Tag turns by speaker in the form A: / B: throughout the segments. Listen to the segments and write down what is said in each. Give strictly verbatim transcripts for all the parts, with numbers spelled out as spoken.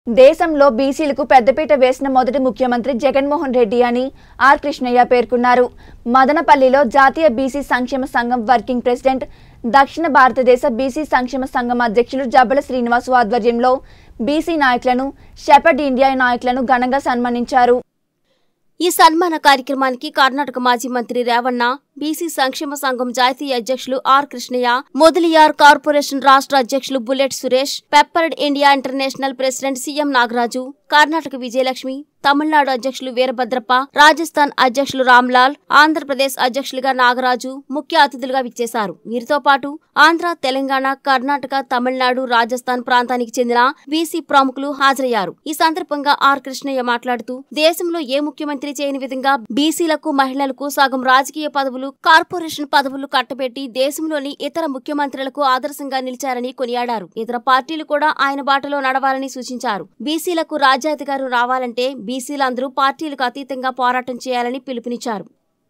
A: దేశంలో బీసీలకు పెద్దపీట వేసిన మొదటి ముఖ్యమంత్రి జగన్మోహన్ రెడ్డి అని ఆర్ కృష్ణయ్య పేర్కొన్నారు. మదనపల్లిలో జాతీయ బీసీ సంక్షేమ సంఘం వర్కింగ్ ప్రెసిడెంట్, దక్షిణ భారతదేశ బీసీ సంక్షేమ సంఘం అధ్యక్షులు జబ్బల శ్రీనివాసు ఆధ్వర్యంలో బీసీ నాయకులను, షెపర్డ్ ఇండియా నాయకులను ఘనంగా సన్మానించారు.
B: ఈ సన్మాన కార్యక్రమానికి కర్ణాటక మాజీ మంత్రి రేవణ్ణ, బీసీ సంక్షేమ సంఘం జాతీయ అధ్యక్షులు ఆర్ కృష్ణయ్య, మొదలియార్ కార్పొరేషన్ రాష్ట్ర అధ్యక్షులు బుల్లెట్ సురేష్, పెప్పర్డ్ India international president CM Nagaraju, Karnataka Vijayalakshmi, Tamil Nadu అధ్యక్షులు వీరభద్రప్ప, రాజస్థాన్ అధ్యక్షులు రామ్లాల్, ఆంధ్రప్రదేశ్ అధ్యక్షులుగా నాగరాజు ముఖ్య అతిథులుగా విచ్చేశారు. వీరితో పాటు ఆంధ్ర, తెలంగాణ, కర్ణాటక, తమిళనాడు, రాజస్థాన్ ప్రాంతానికి చెందిన బీసీ ప్రముఖులు హాజరయ్యారు. ఈ సందర్భంగా ఆర్ కృష్ణయ్య మాట్లాడుతూ, దేశంలో ఏ ముఖ్యమంత్రి చేయని విధంగా బీసీలకు, మహిళలకు సగం రాజకీయ పదవులు, కార్పొరేషన్ పదవులు కట్టబెట్టి దేశంలోని ఇతర ముఖ్యమంత్రులకు ఆదర్శంగా నిలిచారని కొనియాడారు. ఇతర పార్టీలు కూడా ఆయన బాటలో నడవాలని సూచించారు. బీసీలకు రాజ్యాధికారం రావాలంటే బీసీలందరూ పార్టీలకు అతీతంగా పోరాటం చేయాలని పిలుపునిచ్చారు.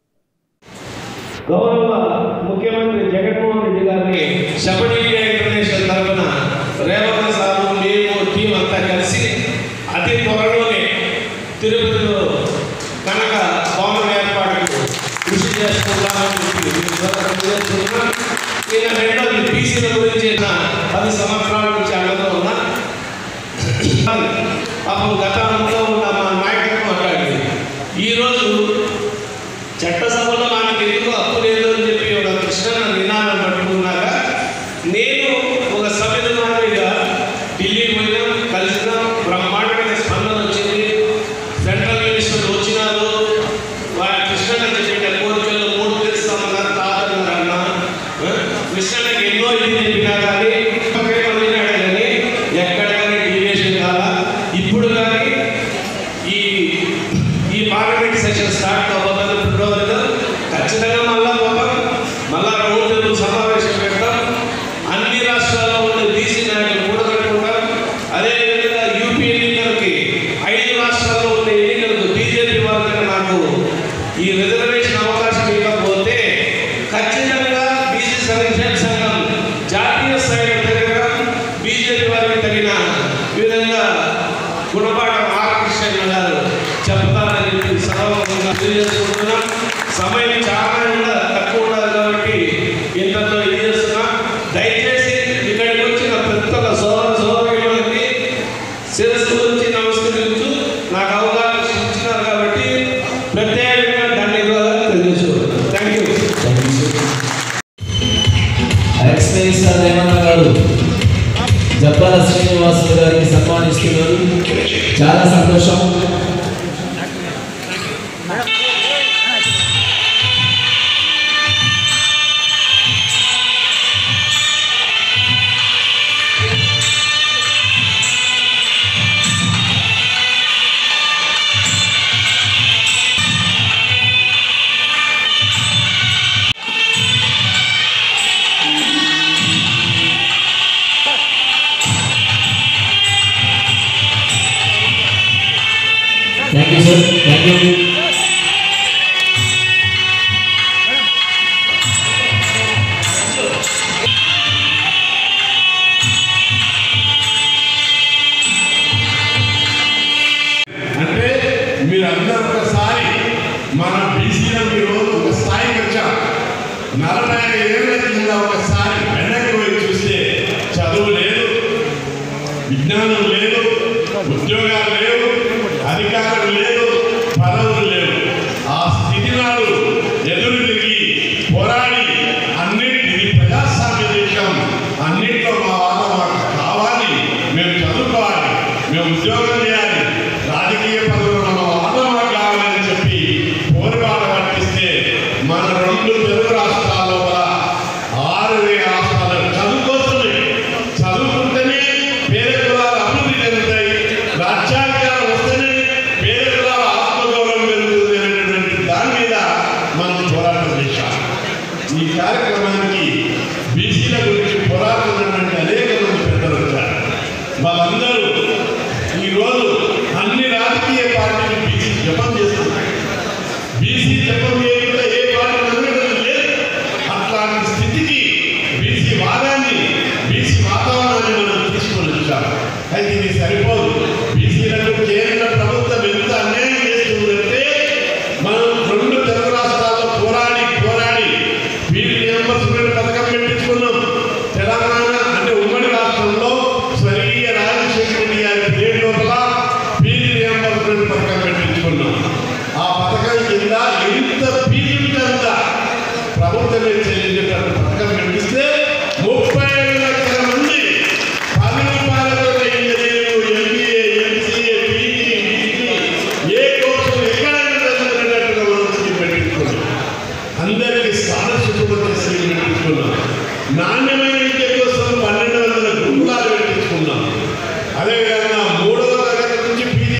C: గౌరవ ముఖ్యమంత్రి జగన్మోహన్ రెడ్డి గారిని షెపర్డ్ ఇండియా ఇంటర్నేషనల్ తరఫున రేవణ సారు, మేము టీం అంతా కలిసి అతి త్వరలోనే తిరుపతిలో కనుక భవనం ఏర్పాటుకు కృషి చేసుకుంటామని ఈయన రెండోది బీసీల గురించి పది సంవత్సరాల నుంచి అండగా ఉన్నా పాపం గతంలో ఉన్న మా నాయకులకు మాట్లాడింది. ఈరోజు చట్టసభలో మనకి ఎందుకు అప్పు లేదు అని చెప్పి ఒక కృష్ణ నినాదం పట్టుకున్నాక నేను ఒక సభ్యులుగా ఢిల్లీ పోయినా, కలిసిన బ్రహ్మాండమైన స్పందన వచ్చింది. సెంట్రల్ మినిస్టర్లు వచ్చినారు. వాళ్ళ కృష్ణ చెప్పిన కోరికలు మూడు తెలుస్తామన్నారు, తాతన్నారన్న కృష్ణకి ఎన్నో ఇది చెప్పినా కానీ కానీ ఎక్కడ కానీ డీవియేషన్ కాదా. ఇప్పుడు కానీ ఈ ఈ పార్లమెంట్ సెషన్ స్టార్ట్ అవ్వబోతున్న ఫిబ్రవరిలో ఖచ్చితంగా మళ్ళా పోతాం, మళ్ళా రౌండ్ టేబుల్ సమావేశం పెడతాం. అన్ని రాష్ట్రాల్లో ఉన్న బీసీ నాయకులు కూడగట్టుకుంటాం. అదేవిధంగా యూపీ ఎన్నికలకి ఐదు రాష్ట్రాల్లో ఉన్న ఎన్నికలకు బీజేపీ వాళ్ళకి నాకు ఈ రిజర్వేషన్ అవకాశం ఇవ్వకపోతే ఖచ్చితంగా బీసీ సంక్షేమ సంఘం జాతీయ స్థాయిలో తిరగడం, బీజేపీ వారికి తగిన విధంగా గుణపాఠం ఆర్ కృష్ణయ్య గారు చెప్తారని చెప్పి సభాముఖంగా తెలియజేసుకుంటున్నాం. సమయం చాలా తక్కువ ఉండాలి కాబట్టి ఇంతతో ఇది చేస్తున్నా. దయచేసి ఇక్కడికి వచ్చిన ప్రతి ఒక్క సోదర సోదరులకి శిరస్సు గురించి నమస్కరించు నాకు అవకాశం ఇచ్చినారు కాబట్టి ప్రత్యేకంగా ధన్యవాదాలు తెలియజేసుకుంటున్నాను. Thank you.
D: జబ్బల శ్రీనివాసు గారికి సన్మానిస్తున్నారు. చాలా సంతోషం. Thank you, sir. Thank you.
E: అంటే మీరందరూ ఒకసారి మన బీసీలో మీరు ఒక స్థాయికి వచ్చాం. నలభై ఏళ్ళ కింద ఒకసారి వెనక్కి పోయి చూస్తే చదువు లేదు, విజ్ఞానం లేదు, ఉద్యోగాలు లేవు, అధికారం లేదు, పదవులు లేవు. ఆ స్థితి నాడు ఎదురు తిరిగి పోరాడి అన్నింటినీ ప్రజాస్వామ్య దేశం, అన్నింటిలో మా వాళ్ళ మాకు కావాలి, మేము చదువుకోవాలి, మేము ఉద్యోగం చేయాలి, రాజకీయ పదవులు మా వాళ్ళ మాకు కావాలని చెప్పి పోరుబాట పట్టిస్తే మన రెండు తెలుగు రాష్ట్రాల్లో కూడా ఆరు వేల రాష్ట్రాలు చదువుకోతుంది. చదువుకుంటేనే పేద కులాల అభివృద్ధి చెందుతాయి, రాజ్యాధికారం వస్తేనే పేద కులాల ఆత్మగౌరవం పెరుగుతుంది అనేటువంటి దాని మీద మనం పోరాటం చేశాం. ఈ కార్యక్రమానికి బీసీల గురించి పోరాడుతున్నటువంటి అనేక మంది పెద్దలు వచ్చారు. వాళ్ళందరూ ఈరోజు అన్ని రాజకీయ పార్టీలు బీసీ జపం చేస్తున్నాయి. బీసీ జపం చేయకుండా ఏ పార్టీ అందడం లేదు. అట్లాంటి స్థితికి బీసీ వాదాన్ని, బీసీ వాతావరణాన్ని మనం తీసుకొని వచ్చాం. అయితే ఇది సరిపోదు. చెల్లించేటట్టు